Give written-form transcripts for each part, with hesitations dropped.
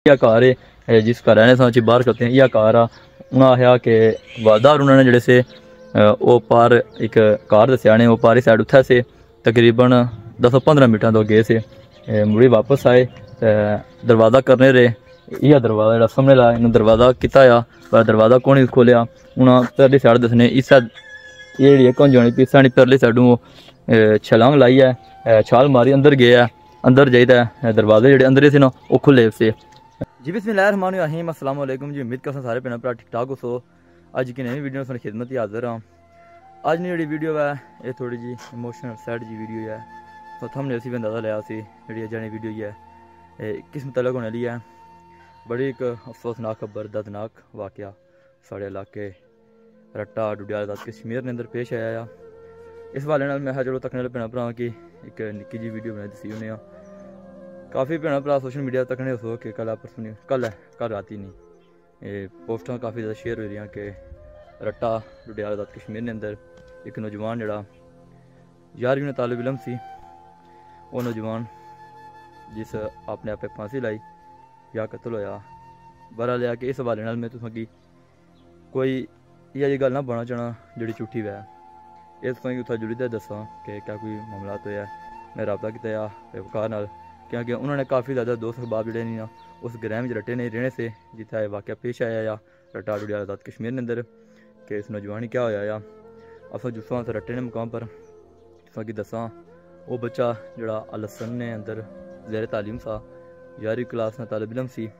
یہ کار ہے جس کا رہنے سے باہر کرتے ہیں، یہ کار انہوں نے آخیا کہ والدہ اور انہوں نے جڑے سے وہ پار ایک کار دسیا نے وہ پاری سائڈ اتھا سے تقریباً 10-15 منٹوں تو گئے سے مڑی واپس آئے دروازہ کرنے رہے، یہ دروازہ جڑا سامنے لا انہوں دروازہ کیتا یا پر دروازہ کون نہیں کھولیا، انہوں پرلی سائڈ دسنے اس سائڈ یہ جڑی کون جانی پی سانی پرلی سائڈوں چھلانگ لائی ہے، چھال ماری اندر گیا، اندر جائیے دروازے جڑے اندر سے نا وہ کھلے سے۔ جی بسم اللہ الرحمن الرحیم، السلام علیکم جی، امید کرتا سارے بھیڑ بھرا ٹھیک ٹھاک ہو سو۔ اج کی نئی ویڈیو سن خدمت حاضر ہاں۔ اج نے جڑی ویڈیو ہے یہ تھوڑی جی ایموشنل سیڈ جی ویڈیو ہے، تو ہم نے اسی بھی اندازہ لیا سی جڑی اج نے ویڈیو ہے کس متعلق ہونے لی ہے۔ بڑی ایک افسوسناک خبر، دردناک واقعہ ساڑے علاقے رٹا ڈڈیال آزاد کشمیر نے اندر پیش آیا ہے۔ اس حوالے نال میں چلو تکنے بھیڑ بھرا کی ایک نکی جی ویڈیو بنائی دسی ہونے کافی بھیڑ بھرا سوشل میڈیا تکنے ہو کہ کل پرسوں کل رات ہی نہیں پوسٹاں کافی زیادہ شیئر ہو رہی ہیں کہ رٹا ڈڈیال آزاد کشمیر نے اندر ایک نوجوان جڑا 11ویں میں طالب علم سی، وہ نوجوان جس اپنے آپ پھانسی لائی یا قتل ہویا۔ برا لیا کہ اس حوالے نال میں تساں کی کوئی یہ گل نہ بنا چاہنا جڑی جھوٹی ہے، اس طرح اتنا جڑی تے دساں کہ کیا کوئی معاملات ہویا ہے۔ میں رابطہ کیا پیوکار نال کیونکہ انہوں نے کافی زیادہ دوست احباب جڑے نہیں اس گرہ میں رٹے نہیں رہنے سے جتنا یہ واقعہ پیش آیا یا رٹا ڈڈیال آزاد کشمیر نے اندر کہ اس نوجوان کیا ہویا یا اصل جسوں سے رٹے نے مقام پر جسوں کی دساں وہ بچہ جڑا الحسن نے اندر زیر تعلیم سا 11ویں کلاس میں طالب علم سی۔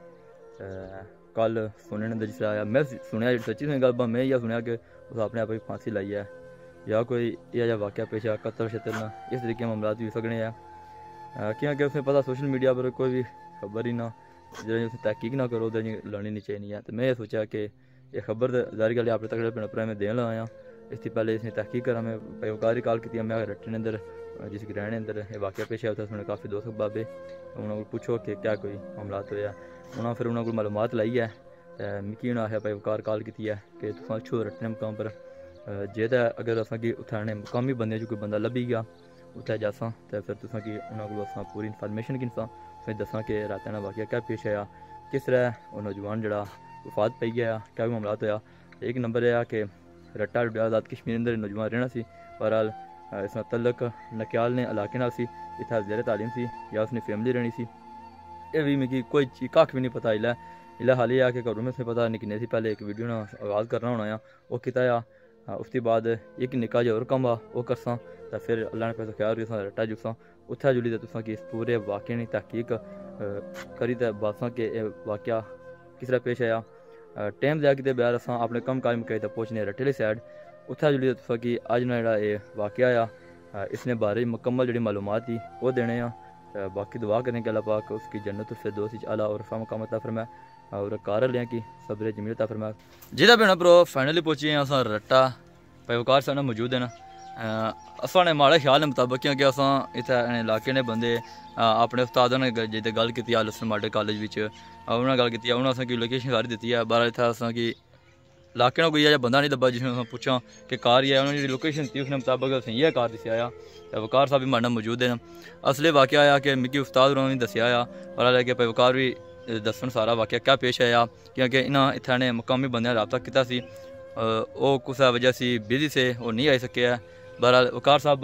کل سننے نے اندر جس آیا میں سنیا سچی سنی گل میں یہ سنیا کہ اس اپنے آپ ہی پھانسی لائی ہے یا کوئی یہ واقعہ پیش آیا قتل شتل نہ اس طریقے معاملات بھی ہو سکنے ہیں کیونکہ اس میں پتہ سوشل میڈیا پر کوئی بھی خبر ہی نہ جی اس تحقیق نہ کرو تو لانی نہیں چاہیے ہے۔ تو میں یہ سوچا کہ یہ خبر ظاہر گل آپ تک پڑے میں دین لگایا اس سے پہلے اس نے تحقیق کرا میں پیوکار ہی کال کی میں رٹے نے اندر جس گرہ نے اندر یہ واقعہ پیش آیا اس نے کافی دوست بابے انہوں کو پوچھو کہ کیا کوئی معاملات ہویا انہوں پھر انہوں کو معلومات لائی ہے مکی انہوں نے پیوکار کال کی ہے کہ تم اچھو رٹنے مقام پر جے تو اگر اصل کی اتنے مقامی بندے جو کوئی بندہ لبھی گیا اتنے جاساں تو پھر تصا کہ انہوں کو پوری انفارمیشن کنساں پھر دساں کہ رات کا واقعہ کیا پیش آیا کس طرح وہ نوجوان جڑا وفات پی گیا کیا بھی معاملات ہویا۔ ایک نمبر یہ کہ رٹا ڈڈیال آزاد کشمیر اندر نوجوان رہنا سی، بہرحال اس میں تعلق نکیال نے علاقے نال سی، اتنا زیر تعلیم سی یا اس نے فیملی رہنی سی یہ بھی مجھے کوئی چیز کھ بھی نہیں پتا الا حال یہ کہ گھروں میں سے پتا نکنے سے پہلے ایک ویڈیو نہ آغاز کرنا ہونا ہے وہ کیتا یا اس کے بعد ایک نکا جا اور کم آ وہ کرساں تو پھر اللہ نے پیسہ خیال ہوئی رٹا جساں اتھا جلی تو تساں کہ اس پورے واقعے نے تحقیق کری تو باساں کہ یہ واقعہ کس طرح پیش آیا۔ ٹائم دیا کہ بہر اساں اپنے کم کاج مکائی تو پہنچنے رٹیلی سائڈ اتھا جلی تو تساں کہ اج نا جڑا یہ واقعہ آیا اس نے بارے مکمل جڑی معلومات تھی وہ دینے ہیں۔ باقی دعا کریں کہ اللہ پاک اس کی جنت الفردوس اعلیٰ اور رفع مقام عطا فرمائے اور کار لیں کہ صبر جمیل عطا فرمائے۔ جیتا بھیڑا برو فائنلی پہنچی ہیں اساں رٹا پیوکار سے موجود ہیں اساں نے ماڑے خیال مطابق کیونکہ اساں اتنے علاقے نے بندے اپنے استادوں نے جی گل کی الحسن ماڈل کالج انہوں نے گل کی انہوں نے لوکیشن ساری دیتی ہے بارہ اتنا اصل کی علاقے کوئی یہ بندہ نہیں دبا جس نے پوچھا کہ کار ہی ہے انہوں نے لوکیشن تھی اس نے مطابق اسے یہ کار دسیا آیا پیوکار صاحب بھی مارنا موجود ہیں۔ اصل واقعہ آیا کہ مکی استاد انہوں نے دسیا آیا اور لے کے پیوکار بھی دسن سارا واقعہ کیا پیش آیا کیونکہ انہاں اتنے مقامی بندے رابطہ کیا سی وہ کسا وجہ سے بزی سے وہ نہیں آئی سکے ہے۔ بہرحال وقار صاحب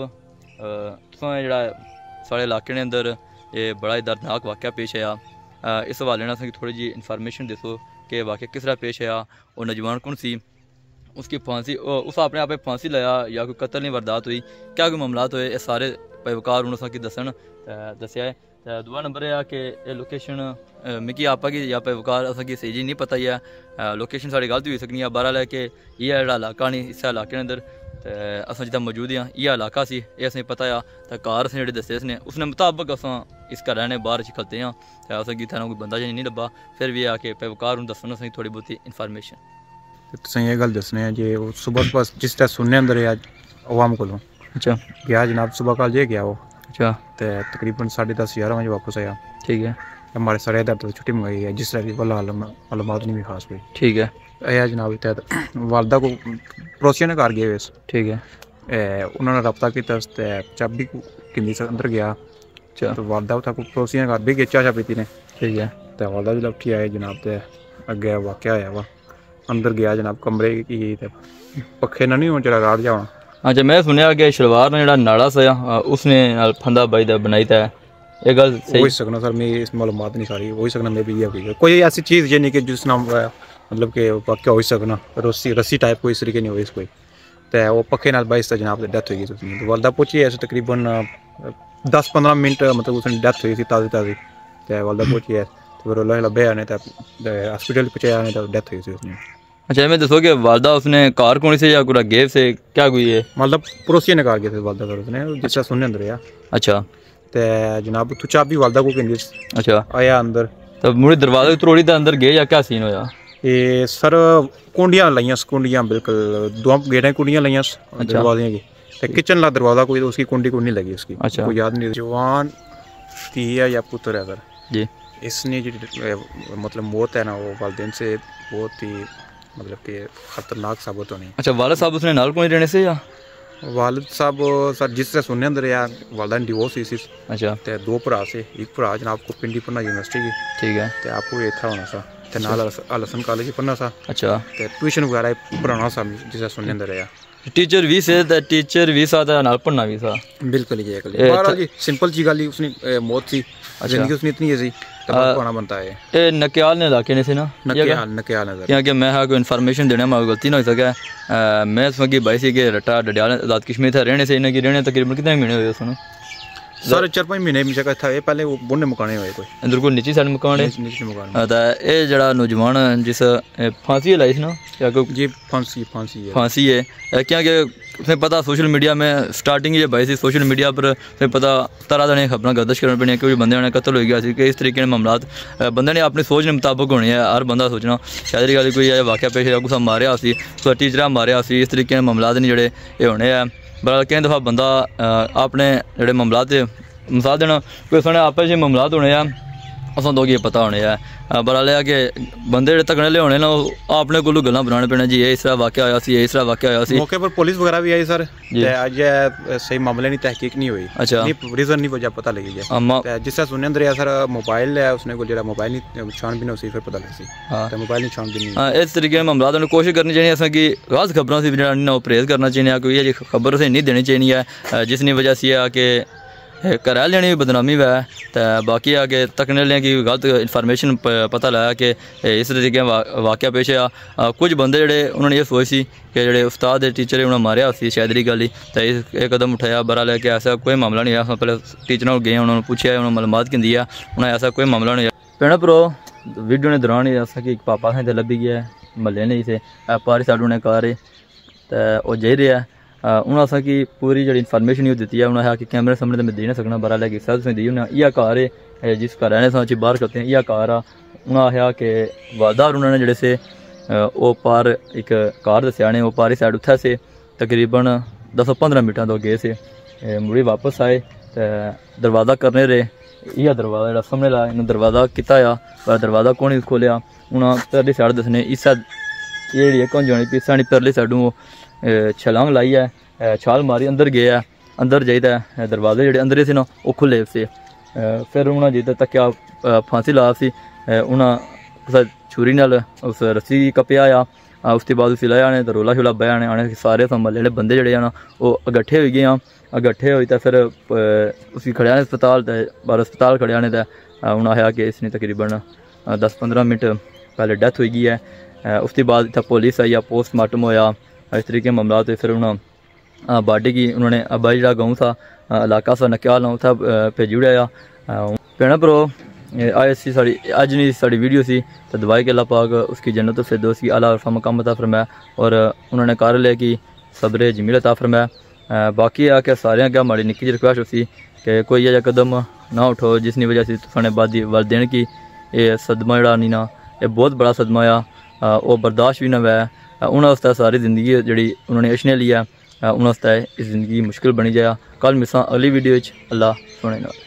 جڑا سارے علاقے نے اندر یہ بڑا ہی دردناک واقعہ پیش آیا اس حوالے سے تھوڑی جی انفارمیشن دسو کہ واقعہ کس طرح پیش آیا وہ نوجوان کون سی اس کی پھانسی اس اپنے آپ پھانسی لایا یا کوئی قتل نہیں واردات ہوئی کیا کوئی معاملات ہوئے یہ سارے پیوکار انہوں کی دسن دسیا ہے۔ دوسرا نمبر یہ کہ یہ لوکیشن مکی آپ کی یا پیوکار اصل کی صحیح نہیں پتہ ہی ہے لوکیشن ساری غلط ہوئی سکنی ہے بارہ لے کہ یہ جڑا علاقہ نہیں اس علاقے کے اندر اصل جتنا موجود ہیں یہ علاقہ سی یہ اصل پتہ ہے تو کار اس نے جڑے دسے اس نے مطابق اصل اس کا رہنے باہر کھلتے ہیں اصل کی اتنا کوئی بندہ جی نہیں لبا پھر بھی آ کے پیوکار دسنا سی تھوڑی بہت انفارمیشن تسیں یہ گل دسنے ہیں جی وہ صبح جس طرح سننے اندر ہے عوام کو اچھا گیا جناب صبح کال یہ گیا وہ اچھا تو تقریباً 10:30-11 بجے واپس آیا ٹھیک ہے ہمارے سارے ادھر تو چھٹی منگائی ہے جس طرح کی معلومات نہیں بھی خاص کوئی ٹھیک ہے یہ جناب والدہ کو پڑوسیوں نے کار گئے ہوئے ٹھیک ہے انہوں نے رابطہ کیا چابی کنی سے اندر گیا اچھا تو والدہ اتنا کو پڑوسیوں نے کار بھی گیا چاہ پیتی نے ٹھیک ہے تے والدہ بھی لٹھی آئے جناب تے اگے واقعہ ہویا وا اندر گیا جناب کمرے کی تے پکھے نہ نہیں ہون چلا راڑ جاواں اچھا میں سنیا کہ شلوار نے جڑا ناڑا سا اس نے پھندا بائی دا بنائی تا ہے یہ گل ہو صحیح سکنا سر میں اس معلومات نہیں ساری ہو سکنا میں بھی یہ کوئی ایسی چیز یہ نہیں کہ جس نام مطلب کہ واقعہ ہو سکنا رسی ٹائپ کوئی اس طریقے نہیں ہوئی اس کوئی تے وہ پکھے نال بائی سے جناب ڈیتھ ہوئی گئی والدہ پہنچی ہے تقریباً 10-15 منٹ مطلب اس نے ڈیتھ ہوئی تھی تازی تے والدہ پہنچی ہے پھر اللہ لبے آنے تے ہاسپٹل پہنچایا نے تے ڈیتھ ہوئی تھی اس نے اچھا میں دسو کہ والدہ اس نے کار کونی سے یا پورا گیو سے کیا کوئی ہے مطلب پڑوسی نے کار گئے تھے والدہ کر اس نے جس طرح سننے اندر آیا اچھا تے جناب تو چابی والدہ کو کہندی اچھا آیا اندر تو مڑی دروازے تروڑی تے اندر گئے یا کیا سین ہویا یہ سر کنڈیاں لائیاں کنڈیاں بالکل دو گیٹیں کنڈیاں لائیاں دروازے کی تے کچن لا دروازہ کوئی اس کی کنڈی کو نہیں لگی اس کی کوئی یاد نہیں جوان تھی ہے یا پتر ہے سر جی اس نے جو مطلب موت ہے نا وہ والدین سے بہت ہی مطلب کہ خطرناک ثابت ہونی اچھا والد صاحب اس نے نال کونی رہنے سے یا والد صاحب سر جس طرح سننے اندر یا والدہ نے ڈیورس ہوئی سی اچھا تے دو بھرا سے ایک بھرا جناب کو پنڈی پڑھنا یونیورسٹی کی ٹھیک ہے تے آپ کو اتھا ہونا سا تے نال الحسن کالج پڑھنا سا اچھا تے ٹیوشن وغیرہ پڑھانا سا جس طرح سننے اندر آیا ٹیچر بھی سے ٹیچر بھی سا تے نال پڑھنا بھی سا بالکل یہ بہرحال جی سمپل جی گل اس نے موت تھی زندگی اس نے اتنی ایزی پڑھنا بنتا ہے یہ نکیال نے علاقے نے سے نا نکیال نظر کیونکہ میں کوئی انفارمیشن دینا میں غلطی نہ ہو سکا میں اس وقت بھائی سی کہ رٹا ڈڈیال آزاد کشمیر تھا رہنے سے انہیں کی رہنے تقریباً کتنے مہینے ہوئے اس نے سر 4-5 مہینے مجھے تھا یہ پہلے وہ بننے مکانے ہوئے کوئی اندر کوئی نیچی سائڈ مکانے نیچے مکانے تا یہ جڑا نوجوان جس پھانسی لائی سی نا یا کوئی جی پھانسی ہے کیونکہ اس نے پتا سوشل میڈیا میں سٹارٹنگ یہ بھائی سی سوشل میڈیا پر پتا طرح طرح خبریں گردش کرنے پڑی کہ بندے نے قتل ہو گیا سی کہ اس طریقے کے معاملات بندے نے اپنی سوچ کے مطابق ہونے ہیں ہر بندہ سوچنا شاید گل کوئی واقعہ پیش ہوا کچھ ماریا سی ٹیچر ماریا سی اس طریقے کے معاملات نہیں جڑے یہ ہونے ہیں بہرحال کئی دفعہ بندہ اپنے جڑے معاملات مثال دینا کوئی سنے آپس میں معاملات ہونے ہیں اساں تو یہ پتہ ہونے ہے بہرحال یہ کہ بندے جڑے تکڑے لے ہونے نا اپنے کو گلاں بنانے پینے جی یہ اس طرح واقعہ ہویا سی اس طرح واقعہ ہویا سی موقع پر پولیس وغیرہ بھی آئی سر اج صحیح معاملے نہیں تحقیق نہیں ہوئی اچھا ریزن نہیں وجہ پتہ لگی جائے جس طرح سننے اندر ہے سر موبائل ہے اس نے کوئی جڑا موبائل نہیں چھان بین اسی پھر پتہ لگ سی تے موبائل نہیں چھان بین نہیں اس طریقے معاملات نے کوشش کرنی چاہیے اساں کی غلط خبروں سے جڑا نہ پرہیز کرنا چاہیے کوئی یہ خبر سے نہیں دینی چاہیے جس کی وجہ سے ہے کہ کرائے لینے بھی بدنامی ہے تو باقی ہے کہ تکنے لیں کی غلط انفارمیشن پتہ لایا کہ اس طریقے واقعہ پیش آیا کچھ بندے جڑے انہوں نے یہ سوچ سی کہ جڑے استاد ٹیچر انہوں نے ماریا سی شاید ری گل ہی تو یہ قدم اٹھایا بہرحال ہے کہ ایسا کوئی معاملہ نہیں ہے پہلے ٹیچر گئے انہوں نے پوچھا انہوں نے معلومات کی دیا انہیں ایسا کوئی معاملہ نہیں ہے پینا پرو ویڈیو نے دوران ایسا کہ ایک پاپا سے لبھی گیا محلے نہیں سے پاری ساڈو نے کار ہے تو وہ جائی رہا ہے انہوں نے کہ پوری جڑی انفارمیشن ہی دیتی ہے انہوں نے کہ کیمرے سامنے تو میں دے نہ سکنا بہرحال ہے کہ سر نے دی انہیں یہ کار ہے جس کا رہنے سے باہر کرتے ہیں یہ کار انہوں نے کہ والدہ اور انہوں نے جڑے سے وہ پار ایک کار دسیا نے وہ پاری سائڈ اتھا سے تقریباً 10-15 منٹوں تو گئے سے مڑی واپس آئے دروازہ کرنے رہے یہ دروازہ جڑا سامنے لا انہوں دروازہ کیتا یا پر دروازہ کون نہیں کھولیا انہوں پرلی سائڈ دسنے اس سائڈ یہ جڑی کون جانی پی سانی پرلی سائڈوں چھلانگ لائی ہے چھال ماری اندر گیا اندر جائیتا ہے دروازے جڑے اندر سے نا وہ کھلے سے پھر انہوں نے جیتا تکیا پھانسی لا سی انہوں چھری نال اس رسی کپیا آ اس کے بعد اسی لایا نے رولا شولا بیا نے آنے سارے محلے بندے جڑے ہیں نا وہ اگٹھے ہوئی گئے اگٹھے ہوئی تو پھر اسی کھڑیا نے اسپتال بار اسپتال کھڑیا نے انہوں نے آیا کہ اس نے تقریباً 10-15 منٹ پہلے ڈیتھ ہوئی گئی ہے اس کے بعد اتنا پولیس آئی پوسٹ مارٹم ہویا اس طریقے معاملات پھر انہوں باڈی کی انہوں نے ابائی جڑا گاؤں تھا علاقہ سا نکیال اتھا بھیجی اڑایا پینا پرو آئے سی ساری اج نہیں ساری ویڈیو سی تو دعائی کہ اللہ پاک اس کی جنت الفردوس کی اعلیٰ عرفہ مقام عطا فرمایا اور انہوں نے کار لے کی صبر جمیل عطا فرمایا باقی ہے کہ سارے کیا ماڑی نکی جی ریکویسٹ ہوتی کہ کوئی یہ قدم نہ اٹھو جس کی وجہ سے تھانے بعد والدین کی یہ صدمہ جڑا نہیں نا یہ بہت بڑا صدمہ آ وہ برداشت بھی نہ ہوا انہوں نے ساری زندگی جڑی انہوں نے اشنے لیا انہوں نے اس زندگی مشکل بنی جایا کل ملساں اگلی ویڈیو اللہ سونے گا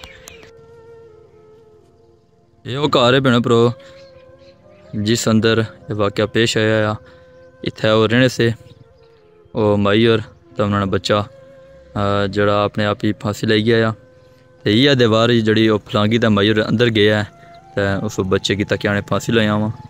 یہ وہ گھر ہے بھیڑ پرو جس اندر یہ واقعہ پیش آیا اتنے وہ رہنے سے وہ مائی اور تو انہوں نے بچہ جڑا اپنے آپ ہی پھانسی لائی گیا تو یہ دیوار جڑی وہ پھلانگی تو مائی اور اندر گیا ہے تے اس بچے کی تکیا نے پھانسی لایا وا